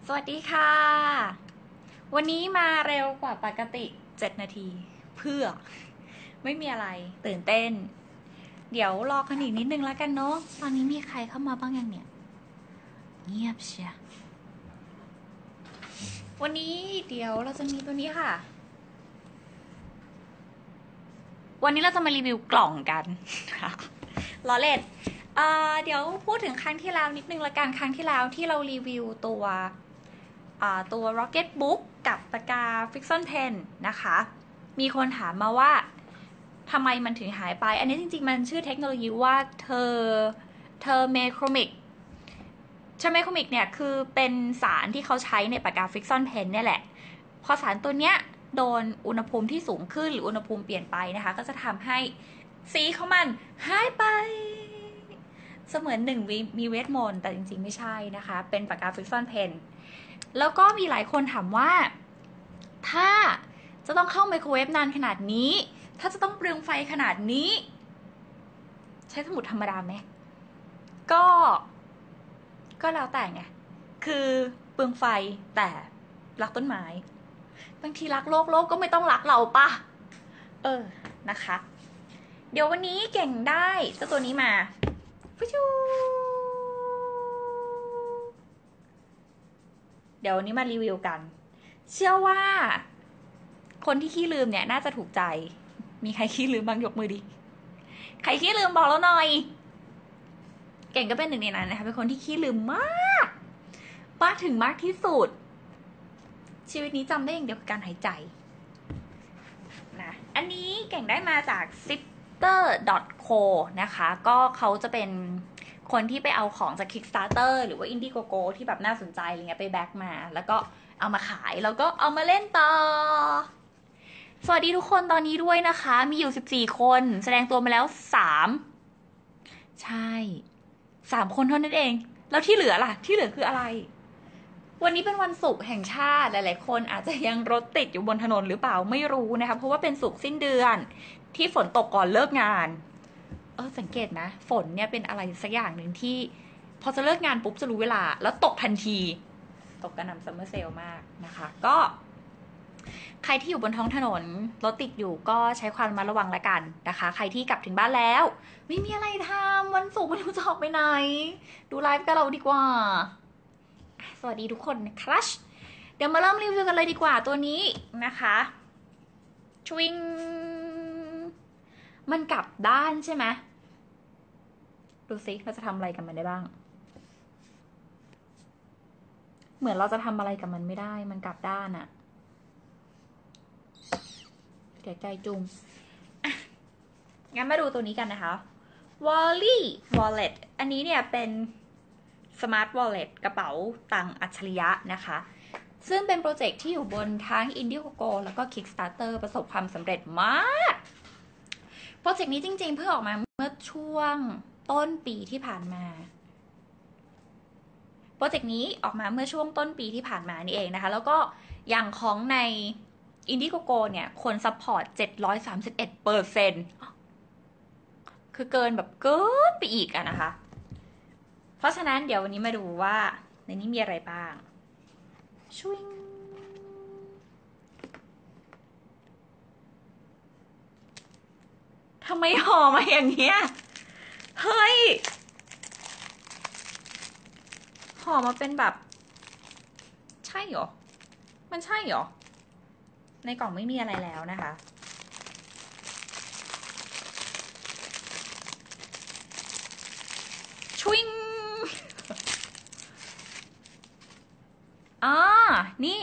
สวัสดีค่ะ วันนี้มาเร็วกว่าปกติ7นาทีเพื่อไม่มีอะไรตื่นเต้น เดี๋ยวรอกันอีกนิดนึงแล้วกันเนาะ ตอนนี้มีใครเข้ามาบ้างยังเนี่ย เงียบเชียวันนี้เดี๋ยวเราจะมีตัวนี้ค่ะ วันนี้เราจะมารีวิวกล่องกันล้อเล่นเดี๋ยวพูดถึงครั้งที่แล้วนิดนึงละกัน ครั้งที่แล้วที่เรารีวิวตัว Rocket Book กับปากกา Friction Pen นะคะ มีคนถามมาว่าทำไมมันถึงหายไป อันนี้จริงๆมันชื่อเทคโนโลยีว่าเทอร์เมโครมิกเนี่ยคือเป็นสารที่เขาใช้ในปากกา Friction Pen เนี่ยแหละ พอสารตัวเนี้ยโดนอุณหภูมิที่สูงขึ้นหรืออุณหภูมิเปลี่ยนไปนะคะก็จะทำให้สีของมันหายไปเสมือนมีเวทมนต์แต่จริงๆไม่ใช่นะคะเป็นปากกา Friction Pen แล้วก็มีหลายคนถามว่าถ้าจะต้องเข้าไมโครเวฟนานขนาดนี้ถ้าจะต้องเปลืองไฟขนาดนี้ใช้สมุดธรรมดาไหมก็แล้วแต่ไงคือเปลืองไฟแต่รักต้นไม้บางทีรักโลกก็ไม่ต้องรักเราปะนะคะ เดี๋ยววันนี้เก่งได้เจ้าตัวนี้มาฟูชูเดี๋ยววันนี้มารีวิวกันเชื่อว่าคนที่ขี้ลืมเนี่ยน่าจะถูกใจมีใครขี้ลืมบ้างยกมือดิใครขี้ลืมบอกแล้วหน่อยเก่งก็เป็นหนึ่งในนั้นนะคะเป็นคนที่ขี้ลืมมากถึงมากที่สุดชีวิตนี้จำได้อย่างเดียวคือการหายใจนะอันนี้เก่งได้มาจาก zipter.co นะคะก็เขาจะเป็นคนที่ไปเอาของจาก Kickstarter หรือว่า Indiegogo ที่แบบน่าสนใจอะไรเงี้ยไปแบ็กมาแล้วก็เอามาขายแล้วก็เอามาเล่นต่อสวัสดีทุกคนตอนนี้ด้วยนะคะมีอยู่14คนแสดงตัวมาแล้ว3ใช่3คนเท่านั้นเองแล้วที่เหลือล่ะที่เหลือคืออะไรวันนี้เป็นวันศุกร์แห่งชาติหลายๆคนอาจจะยังรถติดอยู่บนถนนหรือเปล่าไม่รู้นะคะเพราะว่าเป็นศุกร์สิ้นเดือนที่ฝนตกก่อนเลิกงานสังเกตนะฝนเนี่ยเป็นอะไรสักอย่างหนึ่งที่พอจะเลิกงานปุ๊บจะรู้เวลาแล้วตกทันทีตกกระหน่ำซัมเมอร์เซลมากนะคะก็ใครที่อยู่บนท้องถนนรถติดอยู่ก็ใช้ความระมัดระวังละกันนะคะใครที่กลับถึงบ้านแล้วไม่มีอะไรทำวันศุกร์ไม่รู้จะออกไปไหนดูไลฟ์กับเราดีกว่าสวัสดีทุกคนนะครับเดี๋ยวมาเริ่มรีวิวกันเลยดีกว่าตัวนี้นะคะชวิงมันกลับด้านใช่ไหมดูสิเราจะทำอะไรกับมันได้บ้างเหมือนเราจะทำอะไรกับมันไม่ได้มันกลับด้านอะเดี๋ยวใจจุงงั้นมาดูตัวนี้กันนะคะ Wally Wallet อันนี้เนี่ยเป็น Smart Wallet กระเป๋าตังค์อัจฉริยะนะคะซึ่งเป็นโปรเจกต์ที่อยู่บนทั้ง Indiegogo แล้วก็ Kickstarter ประสบความสำเร็จมากโปรเจกต์นี้จริงๆเพิ่งออกมาเมื่อช่วงต้นปีที่ผ่านมาโปรเจกต์นี้ออกมาเมื่อช่วงต้นปีที่ผ่านมานี่เองนะคะแล้วก็อย่างของใน Indiegogo เนี่ยคนซัพพอร์ต731%คือเกินแบบเกินไปอีกอะนะคะเพราะฉะนั้นเดี๋ยววันนี้มาดูว่าในนี้มีอะไรบ้างช่วยทำไมห่อมาอย่างเงี้ยเฮ้ยห่อมาเป็นแบบใช่เหรอมันใช่เหรอในกล่องไม่มีอะไรแล้วนะคะชวิงนี่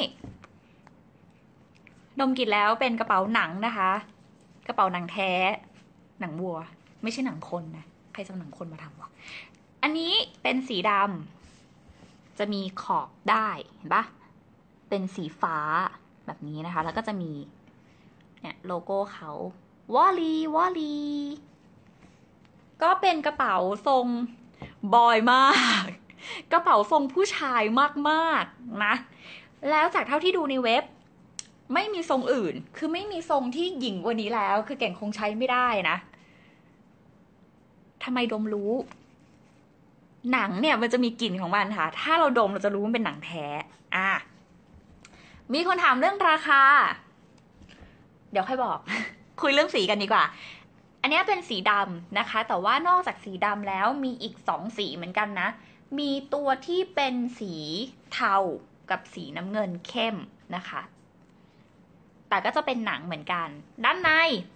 ดมกลิ่นแล้วเป็นกระเป๋าหนังนะคะกระเป๋าหนังแท้หนังวัวไม่ใช่หนังคนนะใครจะเอาหนังคนมาทำวะอันนี้เป็นสีดำจะมีขอบได้เห็นปะเป็นสีฟ้าแบบนี้นะคะแล้วก็จะมีเนี่ยโลโก้เขาวอลลีก็เป็นกระเป๋าทรงบอยมากกระเป๋าทรงผู้ชายมากๆนะแล้วจากเท่าที่ดูในเว็บไม่มีทรงอื่นคือไม่มีทรงที่หญิงกว่านี้แล้วคือเก่งคงใช้ไม่ได้นะทำไมดมรู้หนังเนี่ยมันจะมีกลิ่นของมันค่ะ ถ้าเราดมเราจะรู้ว่ามันเป็นหนังแท้ มีคนถามเรื่องราคา เดี๋ยวค่อยบอก คุยเรื่องสีกันดีกว่า อันนี้เป็นสีดำนะคะ แต่ว่านอกจากสีดำแล้วมีอีก2สีเหมือนกันนะ มีตัวที่เป็นสีเทากับสีน้ำเงินเข้มนะคะ แต่ก็จะเป็นหนังเหมือนกัน ด้านใน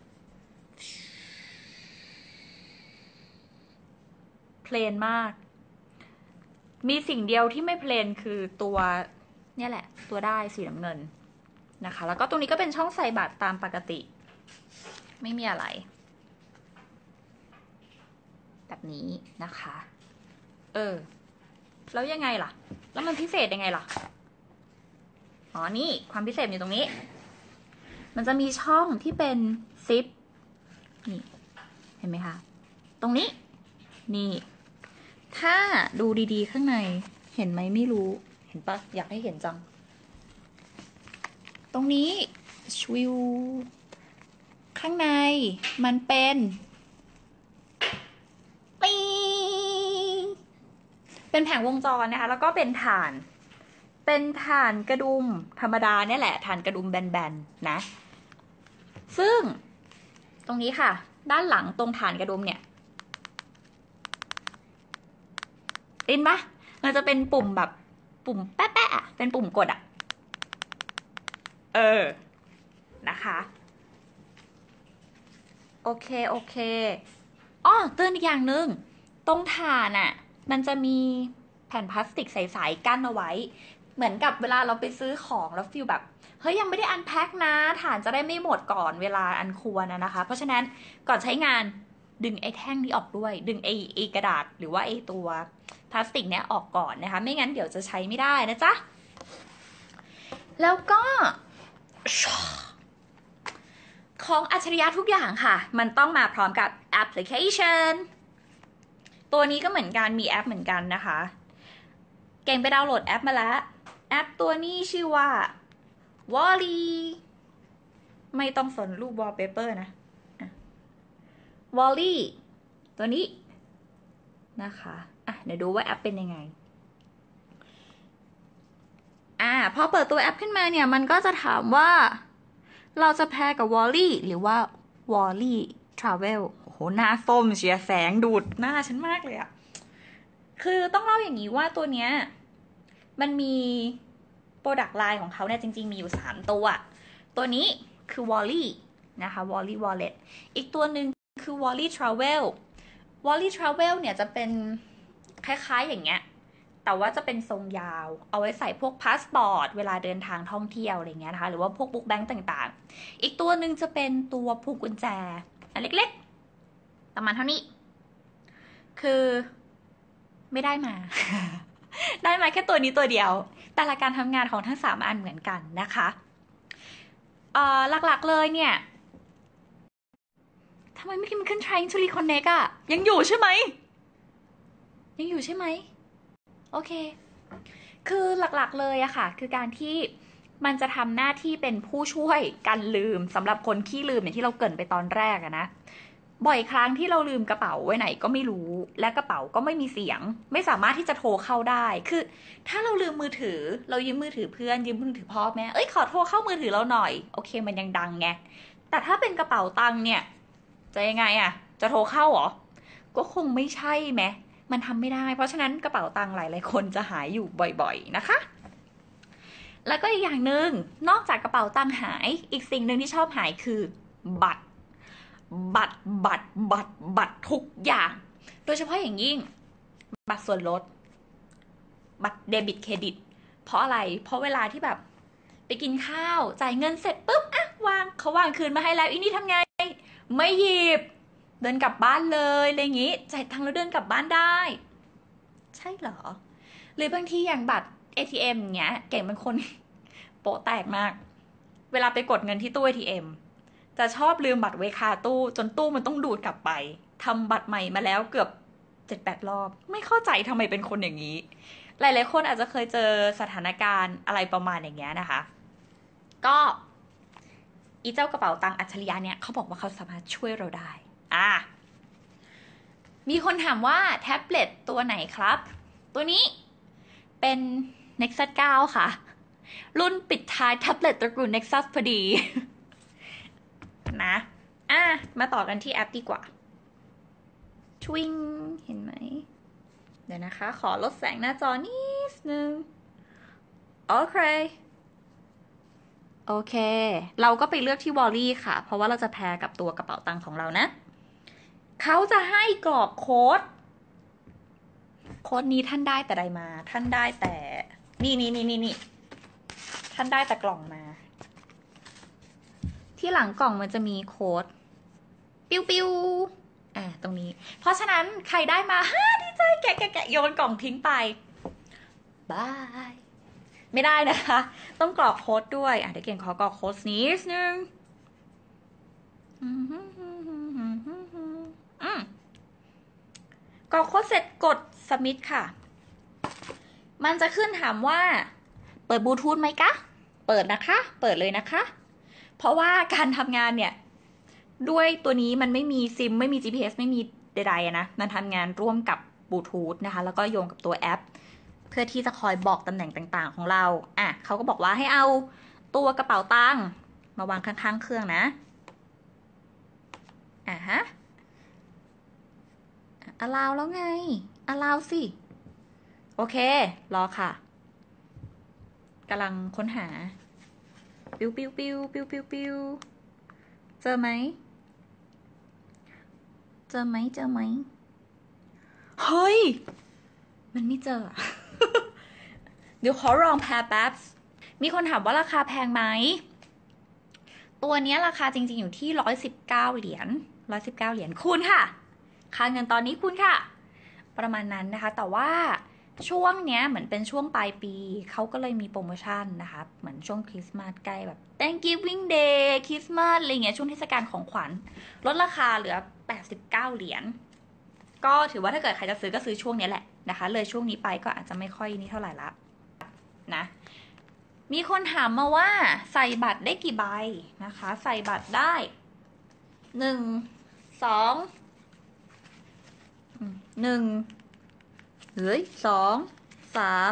เพลนมาก มีสิ่งเดียวที่ไม่เพลนคือตัวเนี่ยแหละ ตัวได้สีน้ำเงินนะคะ แล้วก็ตรงนี้ก็เป็นช่องใส่บัตรตามปกติ ไม่มีอะไรแบบนี้นะคะแล้วยังไงล่ะ แล้วมันพิเศษยังไงล่ะ อ๋อนี่ความพิเศษอยู่ตรงนี้ มันจะมีช่องที่เป็นซิปนี่เห็นไหมคะตรงนี้นี่ถ้าดูดีๆข้างในเห็นไหมไม่รู้เห็นปะอยากให้เห็นจังตรงนี้ชวิวข้างในมันเป็นเป็นแผงวงจรนะคะแล้วก็เป็นถ่านกระดุมธรรมดาเนี่ยแหละถ่านกระดุมแบนๆนะซึ่งตรงนี้ค่ะด้านหลังตรงถ่านกระดุมเนี่ยเห็นปะมันจะเป็นปุ่มแบบปุ่มแป๊ะๆเป็นปุ่มกดนะคะโอเคอ้อเตือนอีกอย่างหนึ่งตรงถ่านมันจะมีแผ่นพลาสติกใสๆกั้นเอาไว้เหมือนกับเวลาเราไปซื้อของแล้วฟีลแบบเฮ้ยยังไม่ได้อันแพ็คนะถ่านจะได้ไม่หมดก่อนเวลาอันควรนะคะเพราะฉะนั้นก่อนใช้งานดึงไอ้แท่งนี้ออกด้วยดึงไอ้กระดาษหรือว่าไอ้ตัวพลาสติกเนี้ยออกก่อนนะคะไม่งั้นเดี๋ยวจะใช้ไม่ได้นะจ๊ะแล้วก็ของอัจฉริยะทุกอย่างค่ะมันต้องมาพร้อมกับแอปพลิเคชันตัวนี้ก็เหมือนกันมีแอปเหมือนกันนะคะเก่งไปดาวน์โหลดแอปมาแล้วแอปตัวนี้ชื่อว่า Wally ไม่ต้องสนรูป wallpaper นะ Wally ตัวนี้นะคะเดี๋ยวดูว่าแอปเป็นยังไงพอเปิดตัวแอปขึ้นมาเนี่ยมันก็จะถามว่าเราจะแพร์กับ Wally หรือว่า Wally Travel โอ้โหหน้าส้มเชียร์แสงดูดหน้าฉันมากเลยคือต้องเล่าอย่างนี้ว่าตัวเนี้ยมันมีโปรดักต์ไลน์ของเขาเนี่ยจริงๆมีอยู่3ตัวนี้คือ Wally นะคะ Wally Wallet อีกตัวหนึ่งคือ Wally Travel Wally Travel เนี่ยจะเป็นคล้ายๆอย่างเงี้ยแต่ว่าจะเป็นทรงยาวเอาไว้ใส่พวกพาสปอร์ตเวลาเดินทางท่องเที่ยวอะไรเงี้ยนะคะหรือว่าพวกบุ๊กแบงค์ต่างๆอีกตัวหนึ่งจะเป็นตัวผูกกุญแจอันเล็กๆประมาณเท่านี้คือไม่ได้มา ได้มาแค่ตัวนี้ตัวเดียวแต่ละการทำงานของทั้ง3อันเหมือนกันนะคะหลักๆเลยเนี่ยทำไมไม่ขึ้น trying to reconnect ยังอยู่ใช่ไหมโอเคคือหลักๆเลยค่ะคือการที่มันจะทำหน้าที่เป็นผู้ช่วยกันลืมสำหรับคนขี้ลืมอย่างที่เราเกริ่นไปตอนแรกนะบ่อยครั้งที่เราลืมกระเป๋าไว้ไหนก็ไม่รู้และกระเป๋าก็ไม่มีเสียงไม่สามารถที่จะโทรเข้าได้คือถ้าเราลืมมือถือเรายืมมือถือเพื่อนยืมมือถือพ่อแม่ขอโทรเข้ามือถือเราหน่อยโอเคมันยังดังไงแต่ถ้าเป็นกระเป๋าตังค์เนี่ยจะยังไงจะโทรเข้าหรอก็คงไม่ใช่ไหมมันทำไม่ได้เพราะฉะนั้นกระเป๋าตังค์หลายๆคนจะหายอยู่บ่อยๆนะคะแล้วก็อีกอย่างหนึ่งนอกจากกระเป๋าตังค์หายอีกสิ่งหนึ่งที่ชอบหายคือบัตรทุกอย่างโดยเฉพาะอย่างยิ่งบัตรส่วนลดบัตรเดบิตเครดิตเพราะอะไรเพราะเวลาที่แบบไปกินข้าวจ่ายเงินเสร็จปุ๊บเขาวางคืนมาให้แล้วอีนี่ทำไงไม่หยิบเดินกลับบ้านเลยอะไรอย่างงี้จ่ายตังค์แล้วเดินกลับบ้านได้ใช่เหรอหรือบางทีอย่างบัตร ATM เงี้ยเก่งเป็นคนโปะแตกมากเวลาไปกดเงินที่ตู้ ATMจะชอบลืมบัตรไว้คาตู้จนตู้มันต้องดูดกลับไปทำบัตรใหม่มาแล้วเกือบ 7-8 รอบไม่เข้าใจทำไมเป็นคนอย่างนี้หลายๆคนอาจจะเคยเจอสถานการณ์อะไรประมาณอย่างเงี้ยนะคะก็อีเจ้ากระเป๋าตังค์อัจฉริยะเนี่ยเขาบอกว่าเขาสามารถช่วยเราได้มีคนถามว่าแท็บเล็ตตัวไหนครับ ตัวนี้เป็น Nexus 9 ค่ะ รุ่นปิดท้ายแท็บเล็ตตระกูล Nexus พอดี นะมาต่อกันที่แอปดีกว่าชวิงเห็นไหม เดี๋ยวนะคะ ขอลดแสงหน้าจอนิดนึง โอเค เราก็ไปเลือกที่วอลลี่ค่ะ เพราะว่าเราจะแพร์กับตัวกระเป๋าตังค์ของเรานะ เขาจะให้กรอกโค้ดนี้ท่านได้แต่ใดมา ท่านได้แต่นี่ท่านได้แต่กล่องมา ที่หลังกล่องมันจะมีโค้ดปิ้วตรงนี้ เพราะฉะนั้นใครได้มาดีใจแกะโยนกล่องทิ้งไปบายไม่ได้นะคะ ต้องกรอกโค้ดด้วยเดี๋ยวเก่งขอกรอกโค้ดนิดนึงกรอกโค้ดเสร็จกด submit ค่ะ มันจะขึ้นถามว่าเปิดบลูทูธไหมคะเปิดนะคะ เปิดเลยนะคะ เพราะว่าการทำงานเนี่ยด้วยตัวนี้มันไม่มีซิมไม่มี GPS ไม่มีใดๆนะมันทำงานร่วมกับบลูทูธนะคะแล้วก็โยงกับตัวแอปเพื่อที่จะคอยบอกตำแหน่งต่างๆของเราเขาก็บอกว่าให้เอาตัวกระเป๋าตังค์มาวางข้างๆเครื่องนะallow แล้วไง allow สิโอเครอค่ะกำลังค้นหาปิ้วเจอไหมเฮ้ยมันไม่เจอ เดี๋ยวขอลองแพร์แป๊บมีคนถามว่าราคาแพงไหมตัวนี้ราคาจริงๆอยู่ที่119 เหรียญคูณค่ะค่าเงินตอนนี้คูณค่ะประมาณนั้นนะคะแต่ว่าช่วงเนี้ยเหมือนเป็นช่วงปลายปีเขาก็เลยมีโปรโมชั่นนะคะเหมือนช่วงคริสต์มาสใกล้แบบ Thanksgiving Day คริสต์มาสอะไรเงี้ยช่วงเทศกาลของขวัญลดราคาเหลือ89 เหรียญก็ถือว่าถ้าเกิดใครจะซื้อก็ซื้อช่วงนี้แหละนะคะเลยช่วงนี้ไปก็อาจจะไม่ค่อยนี่เท่าไหร่ละนะมีคนถามมาว่าใส่บัตรได้กี่ใบนะคะใส่บัตรได้1 2 2 3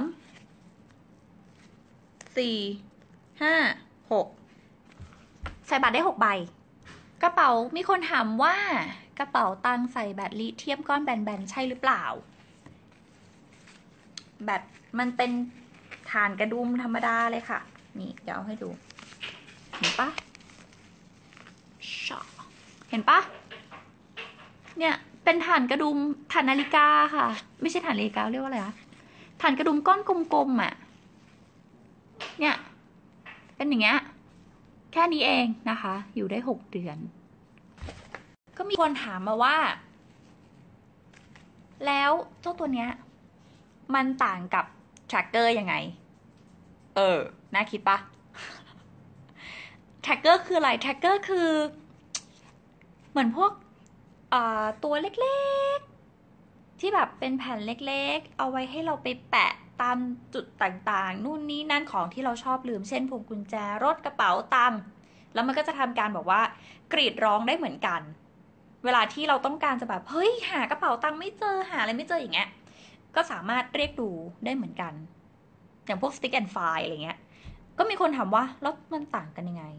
4 5 6ใส่บัตรได้6 ใบกระเป๋ามีคนถามว่ากระเป๋าตังค์ใส่แบตลิเธียมก้อนแบนๆใช่หรือเปล่าแบตมันเป็นถ่านกระดุมธรรมดาเลยค่ะนี่เดี๋ยวเอาให้ดูเห็นปะเนี่ยเป็นถ่านกระดุมถ่านนาฬิกาค่ะไม่ใช่ถ่านนาฬิกาเรียกว่าอะไรคะถ่านกระดุมก้อนกลมๆเนี่ยเป็นอย่างเงี้ยแค่นี้เองนะคะอยู่ได้6 เดือนก็มีคนถามมาว่าแล้วเจ้าตัวเนี้ยมันต่างกับ tracker ยังไงน่าคิดปะ tracker คืออะไร tracker คือเหมือนพวกตัวเล็กๆที่แบบเป็นแผ่นเล็กๆเอาไว้ให้เราไปแปะตามจุดต่างๆนู่นนี่นั่นของที่เราชอบลืมเช่นพวงกุญแจรถกระเป๋าตังค์แล้วมันก็จะทำการบอกว่ากรีดร้องได้เหมือนกันเวลาที่เราต้องการจะแบบเฮ้ยหากระเป๋าตังค์ไม่เจอหาอะไรไม่เจออย่างเงี้ยก็สามารถเรียกดูได้เหมือนกันอย่างพวก stick and file อะไรเงี้ยก็มีคนถามว่าแล้วมันต่างกันยังไง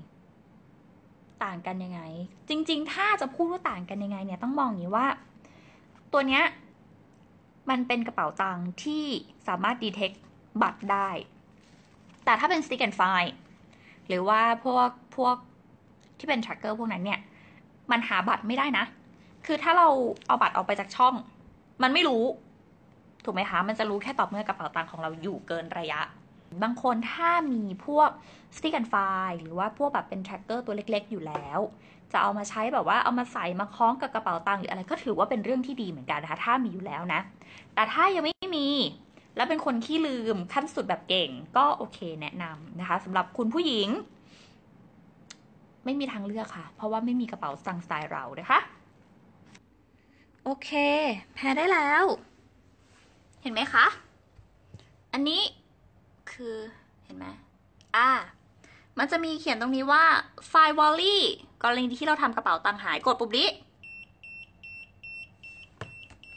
จริงๆถ้าจะพูดว่าต่างกันยังไงเนี่ยต้องมองอย่างนี้ว่าตัวเนี้ยมันเป็นกระเป๋าตังค์ที่สามารถ detect บัตรได้แต่ถ้าเป็น stick and file หรือว่าพวกที่เป็น tracker พวกนั้นเนี่ยมันหาบัตรไม่ได้นะคือถ้าเราเอาบัตรออกไปจากช่องมันไม่รู้ถูกไหมคะมันจะรู้แค่ต่อเมื่อกระเป๋าตังค์ของเราอยู่เกินระยะบางคนถ้ามีพวก stick and file หรือว่าพวกแบบเป็น tracker ตัวเล็กๆอยู่แล้วจะเอามาใช้แบบว่าเอามาใส่มาคล้องกับกระเป๋าตังค์หรืออะไรก็ถือว่าเป็นเรื่องที่ดีเหมือนกันนะคะถ้ามีอยู่แล้วนะแต่ถ้ายังไม่มีแล้วเป็นคนขี้ลืมขั้นสุดแบบเก่งก็โอเคแนะนำนะคะสำหรับคุณผู้หญิงไม่มีทางเลือกค่ะเพราะว่าไม่มีกระเป๋าตังค์สไตล์เรานะคะโอเคแพรได้แล้วเห็นไหมคะอันนี้คือเห็นไหมมันจะมีเขียนตรงนี้ว่า File Wallet กรณีที่เราทำกระเป๋าตังค์หายกดปุ่มนี้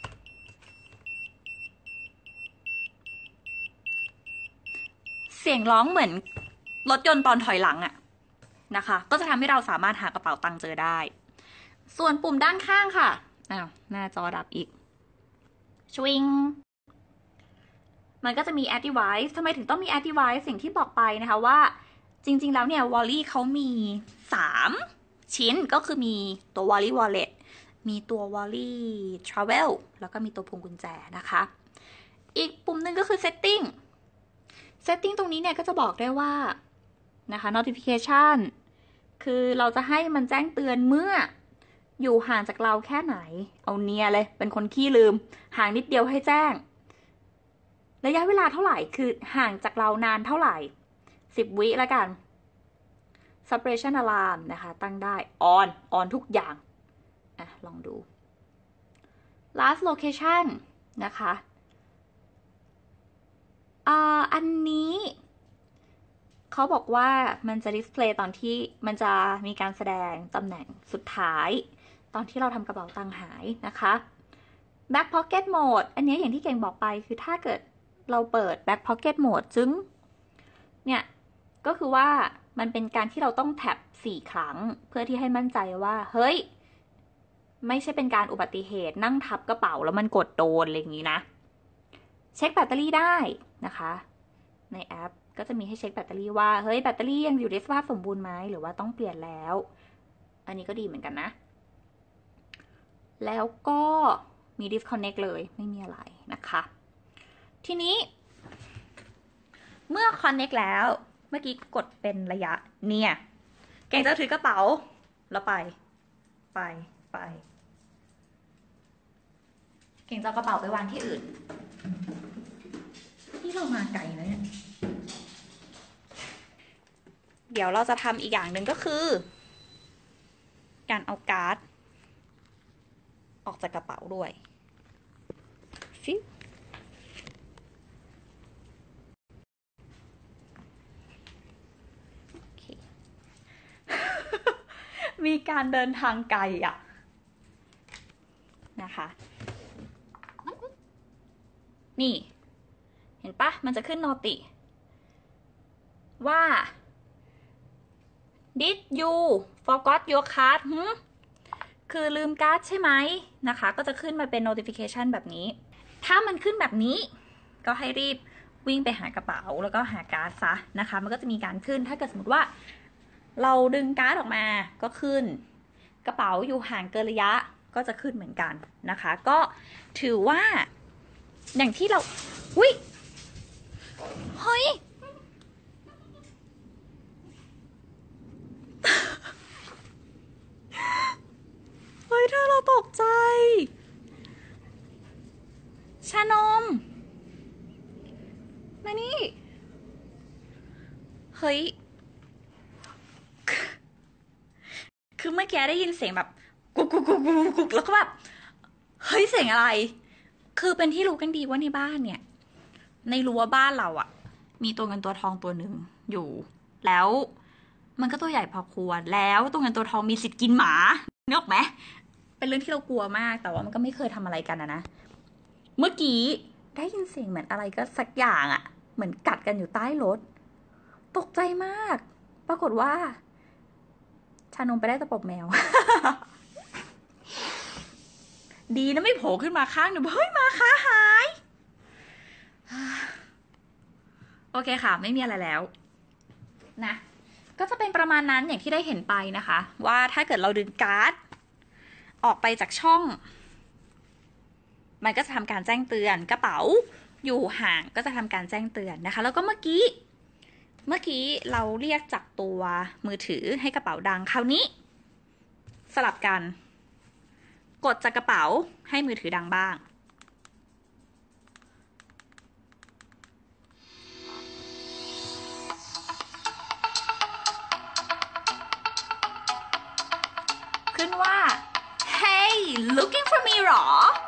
สียงร้องเหมือนรถยนต์ตอนถอยหลังอะนะคะก็จะทำให้เราสามารถหากระเป๋าตังค์เจอได้ส่วนปุ่มด้านข้างค่ะหน้าจอดับอีกชวิงมันก็จะมี add device ทำไมถึงต้องมี add device สิ่งที่บอกไปนะคะว่าจริงๆแล้วเนี่ย Wally เขามี3ชิ้นก็คือมีตัว Wally Wallet มีตัว Wally Travel แล้วก็มีตัวพวงกุญแจนะคะอีกปุ่มหนึ่งก็คือ setting ตรงนี้เนี่ยก็จะบอกได้ว่านะคะ notification คือเราจะให้มันแจ้งเตือนเมื่ออยู่ห่างจากเราแค่ไหนเอาเนี่ยเลยเป็นคนขี้ลืมห่างนิดเดียวให้แจ้งระยะเวลาเท่าไหร่คือห่างจากเรานานเท่าไหร่10 วิแล้วกัน separation alarm นะคะตั้งได้ on ทุกอย่างลองดู last location นะคะอันนี้เขาบอกว่ามันจะดิสเพลย์ตอนที่มันจะมีการแสดงตำแหน่งสุดท้ายตอนที่เราทำกระเป๋าตังค์หายนะคะ back pocket mode อันนี้อย่างที่เก่งบอกไปคือถ้าเกิดเราเปิด back pocket mode ซึ่งเนี่ยก็คือว่ามันเป็นการที่เราต้องแท็บ4 ครั้งเพื่อที่ให้มั่นใจว่าเฮ้ยไม่ใช่เป็นการอุบัติเหตุนั่งทับกระเป๋าแล้วมันกดโดนอะไรอย่างนี้นะเช็คแบตเตอรี่ได้นะคะในแอปก็จะมีให้เช็คแบตเตอรี่ว่าเฮ้ยแบตเตอรี่ยังอยู่ในสภาพสมบูรณ์ไหมหรือว่าต้องเปลี่ยนแล้วอันนี้ก็ดีเหมือนกันนะแล้วก็มี disconnect เลยไม่มีอะไรนะคะทีนี้เมื่อ connect แล้วเมื่อกี้กดเป็นระยะเนี่ยเก่งจะถือกระเป๋าแล้วไปเก่งจะเอากระเป๋าไปวางที่อื่นที่เรามาไกลนะเนี่ยเดี๋ยวเราจะทำอีกอย่างหนึ่งก็คือการเอาการ์ดออกจากกระเป๋าด้วยฟิวมีการเดินทางไกลอ่ะนะคะนี่เห็นปะมันจะขึ้นโนติว่า did you forgot your card คือลืมการ์ดใช่ไหมนะคะก็จะขึ้นมาเป็น notification แบบนี้ถ้ามันขึ้นแบบนี้ก็ให้รีบวิ่งไปหากระเป๋าแล้วก็หาการ์ดซะนะคะมันก็จะมีการขึ้นถ้าเกิดสมมติว่าเราดึงการ์ดออกมาก็ขึ้นกระเป๋าอยู่ห่างเกินระยะก็จะขึ้นเหมือนกันนะคะก็ถือว่าอย่างที่เราเฮ้ยเธอเราตกใจชานมมานี่เฮ้ยคือเมื่อกี้ได้ยินเสียงแบบกุกแล้วก็แบบเฮ้ยเสียงอะไรคือเป็นที่รู้กันดีว่าในบ้านเนี่ยในรั้วบ้านเราอะมีตัวเงินตัวทองตัวหนึ่งอยู่แล้วมันก็ตัวใหญ่พอควรแล้วตัวเงินตัวทองมีสิทธิ์กินหมานึกออกไหมเป็นเรื่องที่เรากลัวมากแต่ว่ามันก็ไม่เคยทำอะไรกันนะเมื่อกี้ได้ยินเสียงเหมือนอะไรก็สักอย่างอะเหมือนกัดกันอยู่ใต้รถตกใจมากปรากฏว่าชานมไปได้ตะปบแมว ดีนะไม่โผล่ขึ้นมาข้างหนึ่งเฮ้ยมาขาหายโอเคค่ะไม่มีอะไรแล้วนะก็จะเป็นประมาณนั้นอย่างที่ได้เห็นไปนะคะว่าถ้าเกิดเราดึงการ์ดออกไปจากช่องมันก็จะทำการแจ้งเตือนกระเป๋าอยู่ห่างก็จะทำการแจ้งเตือนนะคะแล้วก็เมื่อกี้เราเรียกจากตัวมือถือให้กระเป๋าดังคราวนี้สลับกันกดจากกระเป๋าให้มือถือดังบ้างขึ้นว่า hey looking for me หรอ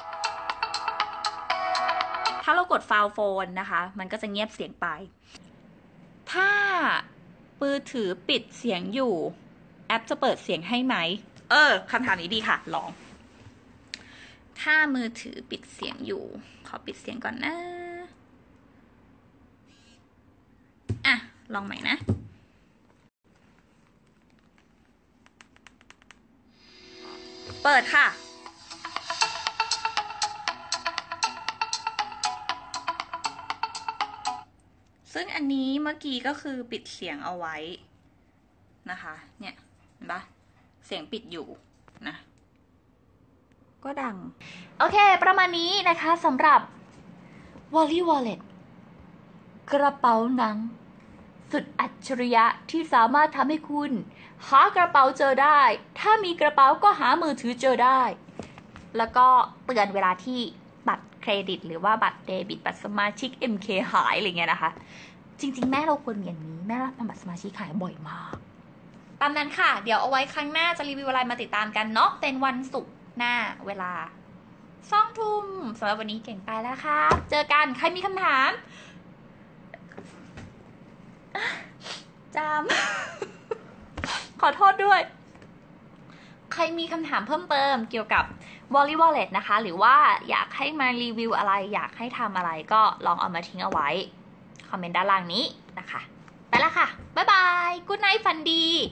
ถ้าเรากด Found Phone นะคะมันก็จะเงียบเสียงไปถ้ามือถือปิดเสียงอยู่แอปจะเปิดเสียงให้ไหมคำถามนี้ดีค่ะลองถ้ามือถือปิดเสียงอยู่ขอปิดเสียงก่อนนะลองใหม่นะเปิดค่ะซึ่งอันนี้เมื่อกี้ก็คือปิดเสียงเอาไว้นะคะเนี่ยเห็นปะเสียงปิดอยู่นะก็ดังโอเคประมาณนี้นะคะสำหรับ Wally Wallet กระเป๋าหนังสุดอัจฉริยะที่สามารถทำให้คุณหากระเป๋าเจอได้ถ้ามีกระเป๋าก็หามือถือเจอได้แล้วก็เตือนเวลาที่บัตรเครดิตหรือว่าบัตรเดบิตบัตรสมาชิก MK หายอะไรเงี้ยนะคะจริงๆแม่เราควรมีอย่างนี้แม่เราทำบัตรสมาชิกหายบ่อยมากตามนั้นค่ะเดี๋ยวเอาไว้ครั้งหน้าจะรีวิวอะไรมาติดตามกันเนาะเป็นวันศุกร์หน้าเวลา20:00 นสำหรับวันนี้เก่งไปแล้วค่ะเจอกันใครมีคำถามจามขอโทษด้วยใครมีคำถามเพิ่มเติมเกี่ยวกับ Wally Wallet นะคะหรือว่าอยากให้มารีวิวอะไรอยากให้ทำอะไรก็ลองเอามาทิ้งเอาไว้คอมเมนต์ด้านล่างนี้นะคะไปแล้วค่ะบ๊ายบายกู๊ดไนท์ฝันดี